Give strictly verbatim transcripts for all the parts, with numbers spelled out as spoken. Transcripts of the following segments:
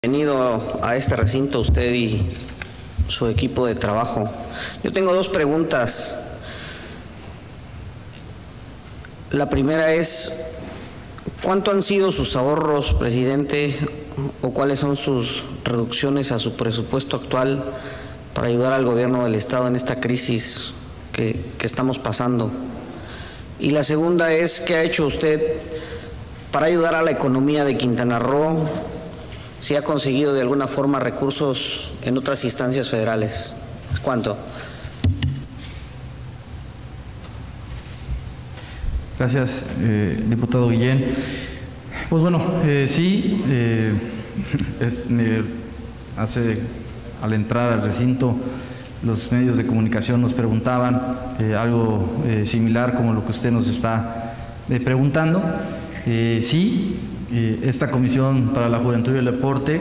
Bienvenido a este recinto usted y su equipo de trabajo. Yo tengo dos preguntas. La primera es, ¿cuánto han sido sus ahorros, presidente, o cuáles son sus reducciones a su presupuesto actual para ayudar al gobierno del Estado en esta crisis que, que estamos pasando? Y la segunda es, ¿qué ha hecho usted para ayudar a la economía de Quintana Roo? Si ha conseguido de alguna forma recursos en otras instancias federales. ¿Cuánto? Gracias, eh, diputado Guillén. Pues bueno, eh, sí, eh, es, me hace al entrar al recinto los medios de comunicación nos preguntaban eh, algo eh, similar como lo que usted nos está eh, preguntando. Eh, sí. Esta Comisión para la Juventud y el Deporte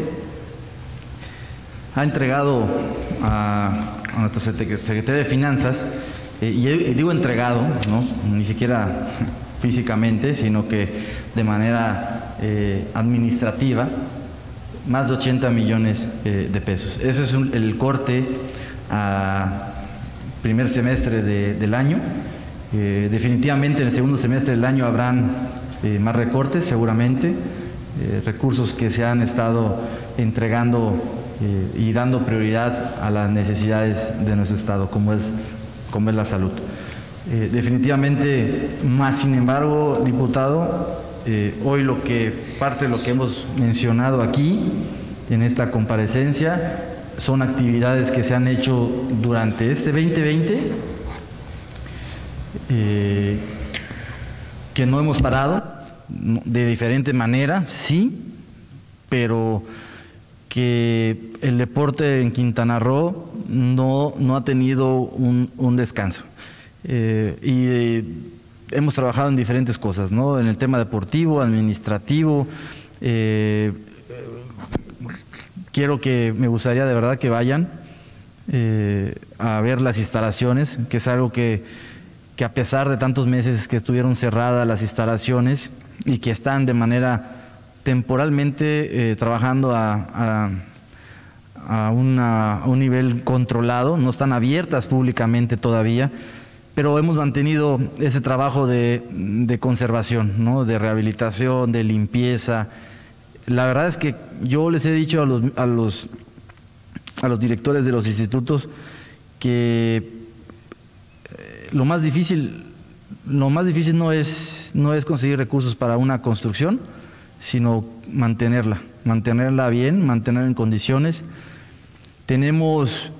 ha entregado a, a nuestra Secretaría de Finanzas, eh, y digo entregado, ¿no? Ni siquiera físicamente, sino que de manera eh, administrativa, más de ochenta millones eh, de pesos. Eso es un, el corte a primer semestre de, del año. Eh, definitivamente en el segundo semestre del año habrán Eh, más recortes seguramente, eh, recursos que se han estado entregando eh, y dando prioridad a las necesidades de nuestro Estado, como es, como es la salud. Eh, definitivamente, más sin embargo, diputado, eh, hoy lo que, parte de lo que hemos mencionado aquí, en esta comparecencia, son actividades que se han hecho durante este veinte veinte, eh, que no hemos parado, de diferente manera, sí, pero que el deporte en Quintana Roo no, no ha tenido un, un descanso. Eh, y eh, hemos trabajado en diferentes cosas, ¿no? En el tema deportivo, administrativo. Eh, quiero que, me gustaría de verdad que vayan eh, a ver las instalaciones, que es algo que que a pesar de tantos meses que estuvieron cerradas las instalaciones y que están de manera temporalmente eh, trabajando a, a, a, una, a un nivel controlado, no están abiertas públicamente todavía, pero hemos mantenido ese trabajo de, de conservación, ¿no? De rehabilitación, de limpieza. La verdad es que yo les he dicho a los, a los, a los directores de los institutos que Lo más difícil, lo más difícil no es, no es conseguir recursos para una construcción, sino mantenerla, mantenerla bien, mantenerla en condiciones. Tenemos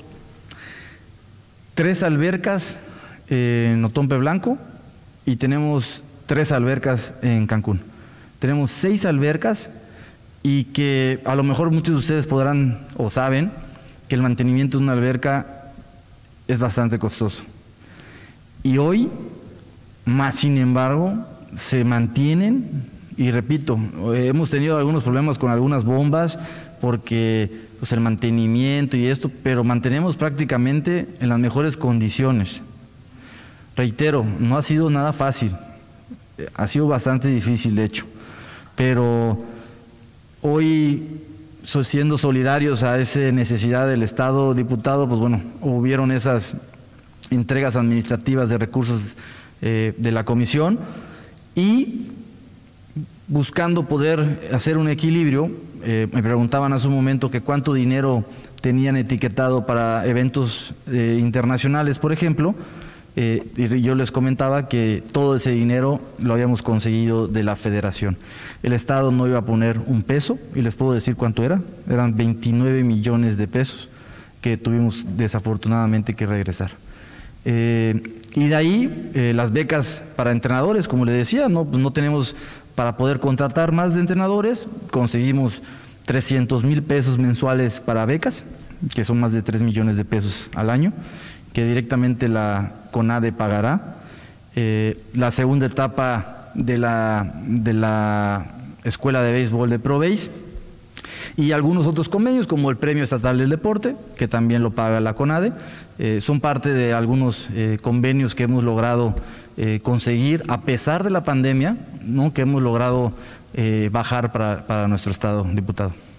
tres albercas en Otompe Blanco y tenemos tres albercas en Cancún. Tenemos seis albercas y que a lo mejor muchos de ustedes podrán o saben que el mantenimiento de una alberca es bastante costoso. Y hoy, más sin embargo, se mantienen, y repito, hemos tenido algunos problemas con algunas bombas, porque pues, el mantenimiento y esto, pero mantenemos prácticamente en las mejores condiciones. Reitero, no ha sido nada fácil, ha sido bastante difícil de hecho, pero hoy, siendo solidarios a esa necesidad del Estado, diputado, pues bueno, hubieron esas entregas administrativas de recursos eh, de la comisión y buscando poder hacer un equilibrio. Eh, me preguntaban hace un momento que cuánto dinero tenían etiquetado para eventos eh, internacionales, por ejemplo, eh, y yo les comentaba que todo ese dinero lo habíamos conseguido de la federación. El Estado no iba a poner un peso, y les puedo decir cuánto era, eran veintinueve millones de pesos que tuvimos desafortunadamente que regresar. Eh, y de ahí eh, las becas para entrenadores, como le decía, no, pues no tenemos para poder contratar más de entrenadores, conseguimos trescientos mil pesos mensuales para becas, que son más de tres millones de pesos al año, que directamente la CONADE pagará. Eh, la segunda etapa de la, de la Escuela de Béisbol de ProBéis, y algunos otros convenios como el Premio Estatal del Deporte, que también lo paga la CONADE, eh, son parte de algunos eh, convenios que hemos logrado eh, conseguir a pesar de la pandemia, ¿no? Que hemos logrado eh, bajar para, para nuestro Estado, diputado.